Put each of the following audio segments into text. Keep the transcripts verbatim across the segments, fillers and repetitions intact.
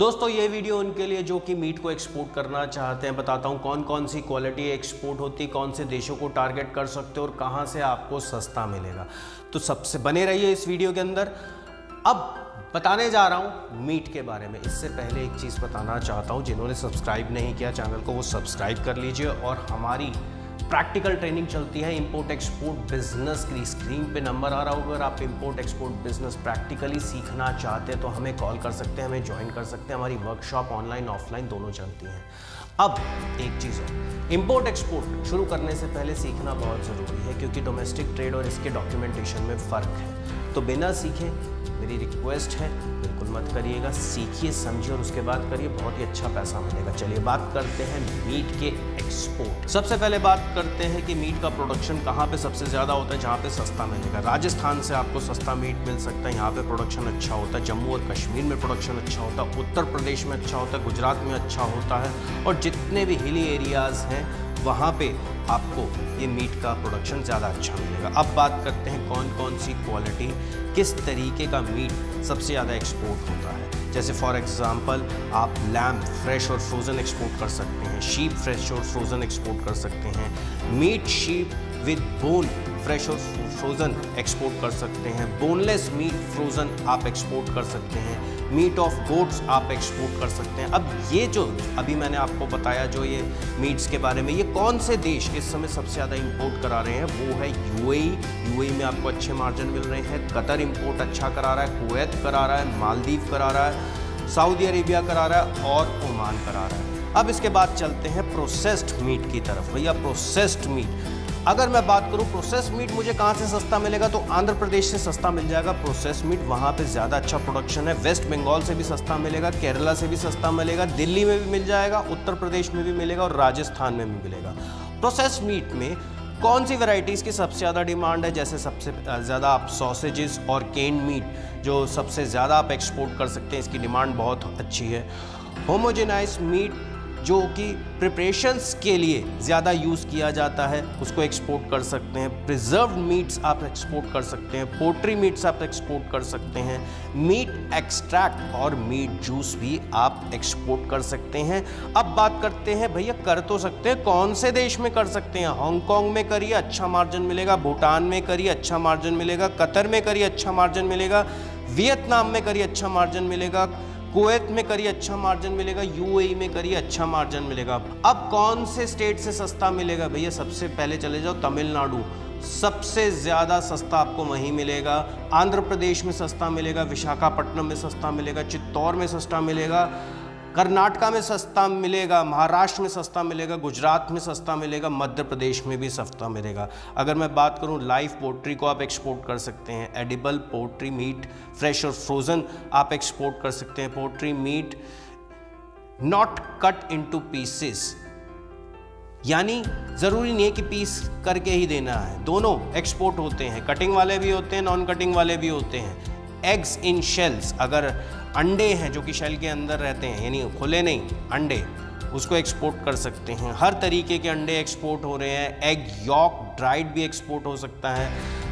दोस्तों ये वीडियो उनके लिए जो कि मीट को एक्सपोर्ट करना चाहते हैं। बताता हूँ कौन कौन सी क्वालिटी एक्सपोर्ट होती है, कौन से देशों को टारगेट कर सकते हो और कहाँ से आपको सस्ता मिलेगा। तो सबसे बने रहिए इस वीडियो के अंदर। अब बताने जा रहा हूँ मीट के बारे में। इससे पहले एक चीज़ बताना चाहता हूँ, जिन्होंने सब्सक्राइब नहीं किया चैनल को वो सब्सक्राइब कर लीजिए। और हमारी प्रैक्टिकल ट्रेनिंग चलती है इंपोर्ट एक्सपोर्ट बिजनेस की। स्क्रीन पे नंबर आ रहा होगा। अगर आप इंपोर्ट एक्सपोर्ट बिजनेस प्रैक्टिकली सीखना चाहते हैं तो हमें कॉल कर सकते हैं, हमें ज्वाइन कर सकते हैं। हमारी वर्कशॉप ऑनलाइन ऑफलाइन दोनों चलती हैं। अब एक चीज़ और, इंपोर्ट एक्सपोर्ट शुरू करने से पहले सीखना बहुत ज़रूरी है, क्योंकि डोमेस्टिक ट्रेड और इसके डॉक्यूमेंटेशन में फ़र्क है। तो बिना सीखे मेरी रिक्वेस्ट है बिल्कुल मत करिएगा, सीखिए समझिए और उसके बाद करिए, बहुत ही अच्छा पैसा मिलेगा। चलिए बात करते हैं मीट के एक्सपोर्ट। सबसे पहले बात करते हैं कि मीट का प्रोडक्शन कहाँ पे सबसे ज़्यादा होता है, जहाँ पे सस्ता मिलेगा। राजस्थान से आपको सस्ता मीट मिल सकता है, यहाँ पे प्रोडक्शन अच्छा होता है। जम्मू और कश्मीर में प्रोडक्शन अच्छा होता है, उत्तर प्रदेश में अच्छा होता है, गुजरात में अच्छा होता है, और जितने भी हिली एरियाज़ हैं वहाँ पे आपको ये मीट का प्रोडक्शन ज़्यादा अच्छा मिलेगा। अब बात करते हैं कौन कौन सी क्वालिटी, किस तरीके का मीट सबसे ज़्यादा एक्सपोर्ट होता है। जैसे फॉर एग्जांपल आप लैम्ब फ्रेश और फ्रोज़न एक्सपोर्ट कर सकते हैं, शीप फ्रेश और फ्रोज़न एक्सपोर्ट कर सकते हैं, meat sheep with bone fresh और फ्रोज़न एक्सपोर्ट कर सकते हैं, बोनलेस मीट फ्रोज़न आप एक्सपोर्ट कर सकते हैं, मीट ऑफ गोट्स आप एक्सपोर्ट कर सकते हैं। अब ये जो अभी मैंने आपको बताया जो ये मीट्स के बारे में, ये कौन से देश इस समय सबसे ज़्यादा इंपोर्ट करा रहे हैं, वो है यूएई। यूएई में आपको अच्छे मार्जिन मिल रहे हैं। कतर इंपोर्ट अच्छा करा रहा है, कुवैत करा रहा है, मालदीव करा रहा है, सऊदी अरेबिया करा रहा है और ओमान करा रहा है। अब इसके बाद चलते हैं प्रोसेस्ड मीट की तरफ। भैया प्रोसेस्ड मीट, अगर मैं बात करूं प्रोसेस मीट मुझे कहां से सस्ता मिलेगा, तो आंध्र प्रदेश से सस्ता मिल जाएगा प्रोसेस मीट। वहां पे ज़्यादा अच्छा प्रोडक्शन है। वेस्ट बंगाल से भी सस्ता मिलेगा, केरला से भी सस्ता मिलेगा, दिल्ली में भी मिल जाएगा, उत्तर प्रदेश में भी मिलेगा और राजस्थान में भी मिलेगा। प्रोसेस मीट में कौन सी वैरायटीज़ की सबसे ज़्यादा डिमांड है, जैसे सबसे ज़्यादा आप सॉसेजेस और केन मीट जो सबसे ज़्यादा आप एक्सपोर्ट कर सकते हैं, इसकी डिमांड बहुत अच्छी है। होमोजेनाइज मीट जो कि प्रिपरेशंस के लिए ज़्यादा यूज़ किया जाता है, उसको एक्सपोर्ट कर सकते हैं। प्रिजर्व्ड मीट्स आप एक्सपोर्ट कर सकते हैं, पोल्ट्री मीट्स आप एक्सपोर्ट कर सकते हैं, मीट एक्सट्रैक्ट और मीट जूस भी आप एक्सपोर्ट कर सकते हैं। अब बात करते हैं भैया कर तो सकते हैं, कौन से देश में कर सकते हैं। हांगकांग में करिए अच्छा मार्जिन मिलेगा, भूटान में करिए अच्छा मार्जिन मिलेगा, कतर में करिए अच्छा मार्जिन मिलेगा, वियतनाम में करिए अच्छा मार्जिन मिलेगा, कुवैत में करिए अच्छा मार्जिन मिलेगा, यूएई में करिए अच्छा मार्जिन मिलेगा। अब कौन से स्टेट से सस्ता मिलेगा भैया, सबसे पहले चले जाओ तमिलनाडु, सबसे ज़्यादा सस्ता आपको वहीं मिलेगा। आंध्र प्रदेश में सस्ता मिलेगा, विशाखापट्टनम में सस्ता मिलेगा, चित्तौड़ में सस्ता मिलेगा, कर्नाटका में सस्ता मिलेगा, महाराष्ट्र में सस्ता मिलेगा, गुजरात में सस्ता मिलेगा, मध्य प्रदेश में भी सस्ता मिलेगा। अगर मैं बात करूं लाइव पोल्ट्री को आप एक्सपोर्ट कर सकते हैं, एडिबल पोल्ट्री मीट फ्रेश और फ्रोज़न आप एक्सपोर्ट कर सकते हैं। Poultry meat not cut into pieces, यानी ज़रूरी नहीं है कि पीस करके ही देना है, दोनों एक्सपोर्ट होते हैं। कटिंग वाले भी होते हैं, नॉन कटिंग वाले भी होते हैं। एग्स इन शेल्स, अगर अंडे हैं जो कि शेल के अंदर रहते हैं, यानी खुले नहीं अंडे, उसको एक्सपोर्ट कर सकते हैं। हर तरीके के अंडे एक्सपोर्ट हो रहे हैं। एग यॉक ड्राइड भी एक्सपोर्ट हो सकता है।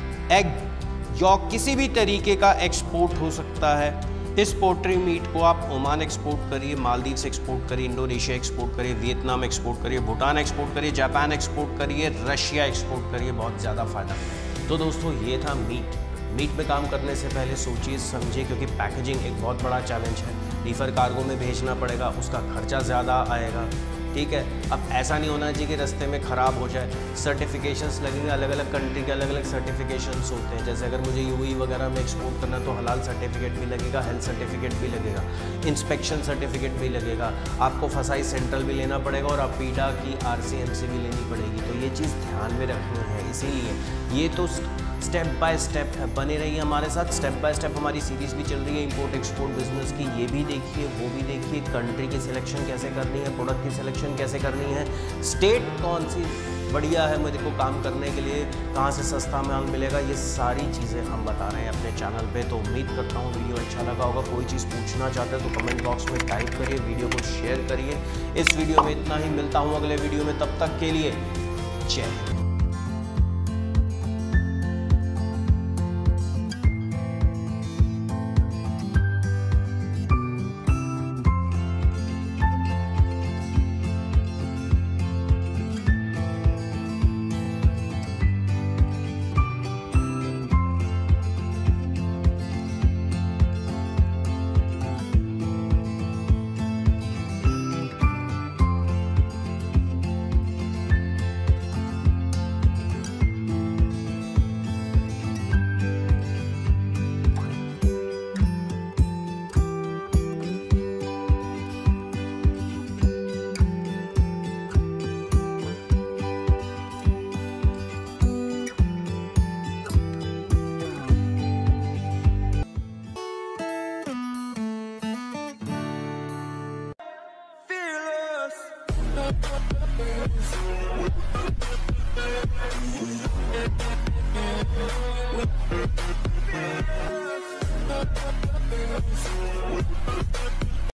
एग यॉक किसी भी तरीके का एक्सपोर्ट हो सकता है। इस पोल्ट्री मीट को आप ओमान एक्सपोर्ट करिए, मालदीव से एक्सपोर्ट करिए, इंडोनेशिया एक्सपोर्ट करिए, वियतनाम एक्सपोर्ट करिए, भूटान एक्सपोर्ट करिए, जापान एक्सपोर्ट करिए, रशिया एक्सपोर्ट करिए, बहुत ज़्यादा फ़ायदा मिलेगा। तो दोस्तों ये था मीट। मीट में काम करने से पहले सोचिए समझिए, क्योंकि पैकेजिंग एक बहुत बड़ा चैलेंज है। रीफर कार्गो में भेजना पड़ेगा, उसका खर्चा ज़्यादा आएगा, ठीक है। अब ऐसा नहीं होना चाहिए कि रास्ते में ख़राब हो जाए। सर्टिफिकेशंस लगेंगे, अलग अलग कंट्री के अलग अलग सर्टिफिकेशंस होते हैं। जैसे अगर मुझे यूएई वगैरह में एक्सपोर्ट करना तो हलाल सर्टिफिकेट भी लगेगा, हेल्थ सर्टिफिकेट भी लगेगा, इंस्पेक्शन सर्टिफिकेट भी लगेगा, आपको फसाई सेंट्रल भी लेना पड़ेगा और आप पीडा की आरसीएमसी भी लेनी पड़ेगी। तो ये चीज़ ध्यान में रखनी है। इसीलिए ये तो स्टेप बाय स्टेप है, बने रहिए हमारे साथ। स्टेप बाय स्टेप हमारी सीरीज़ भी चल रही है इंपोर्ट एक्सपोर्ट बिजनेस की, ये भी देखिए वो भी देखिए। कंट्री की सिलेक्शन कैसे करनी है, प्रोडक्ट की सिलेक्शन कैसे करनी है, स्टेट कौन सी बढ़िया है मेरे को काम करने के लिए, कहाँ से सस्ता माल मिलेगा, ये सारी चीज़ें हम बता रहे हैं अपने चैनल पे। तो उम्मीद करता हूँ वीडियो अच्छा लगा होगा। कोई चीज़ पूछना चाहते हैं तो कमेंट बॉक्स में टाइप करिए, वीडियो को शेयर करिए। इस वीडियो में इतना ही, मिलता हूँ अगले वीडियो में, तब तक के लिए जय हिंद। है।